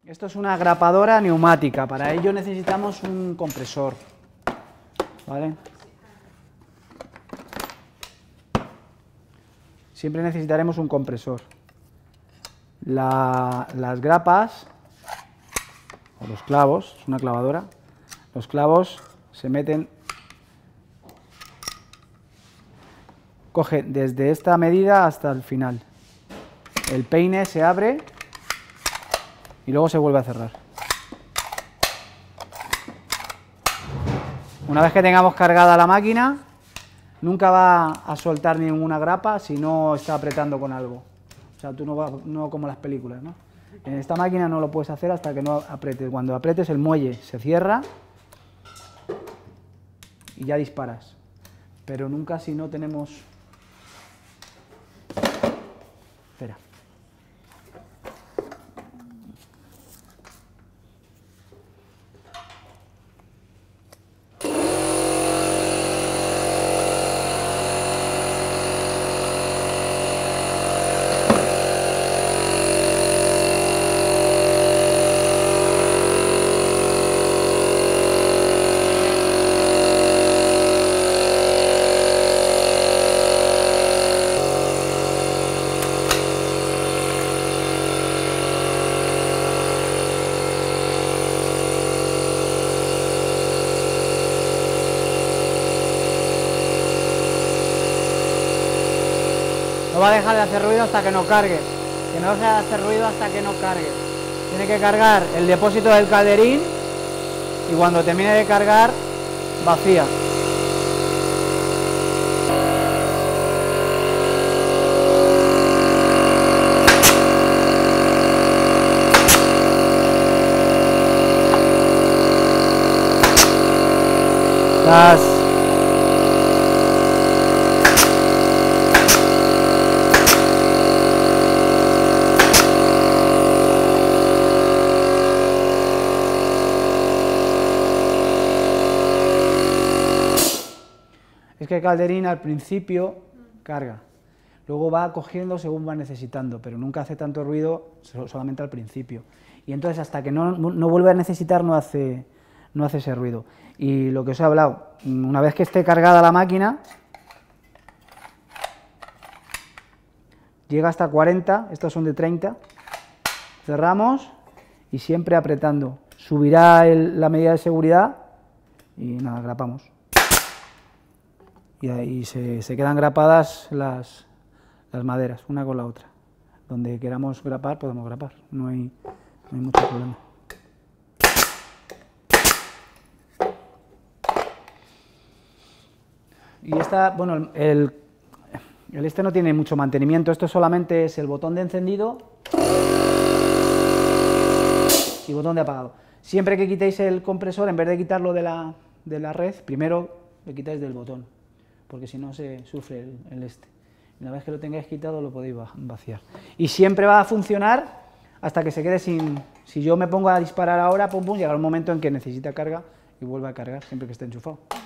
Esto es una grapadora neumática, para ello necesitamos un compresor, ¿vale? Siempre necesitaremos un compresor. Las grapas, o los clavos, es una clavadora, los clavos se meten, coge desde esta medida hasta el final. El peine se abre y luego se vuelve a cerrar. Una vez que tengamos cargada la máquina, nunca va a soltar ninguna grapa si no está apretando con algo. O sea, tú no como las películas, ¿no? En esta máquina no lo puedes hacer hasta que no apretes. Cuando apretes el muelle se cierra y ya disparas. Pero nunca si no tenemos... Espera. No va a dejar de hacer ruido hasta que no cargue. Que no deje de hacer ruido hasta que no cargue. Tiene que cargar el depósito del calderín y cuando termine de cargar, vacía. Es que el calderín al principio carga, luego va cogiendo según va necesitando, pero nunca hace tanto ruido solamente al principio. Y entonces hasta que no vuelve a necesitar no hace ese ruido. Y lo que os he hablado, una vez que esté cargada la máquina, llega hasta 40, estos son de 30, cerramos y siempre apretando. Subirá la medida de seguridad y nada, grapamos. Y ahí se quedan grapadas las maderas, una con la otra. Donde queramos grapar, podemos grapar, no hay mucho problema. Y esta, bueno, el este no tiene mucho mantenimiento, esto solamente es el botón de encendido y botón de apagado. Siempre que quitéis el compresor, en vez de quitarlo de la red, primero lo quitáis del botón, porque si no se sufre el este. Y una vez que lo tengáis quitado lo podéis vaciar. Y siempre va a funcionar hasta que se quede sin... Si yo me pongo a disparar ahora, pum pum, llegará un momento en que necesita carga y vuelve a cargar siempre que esté enchufado.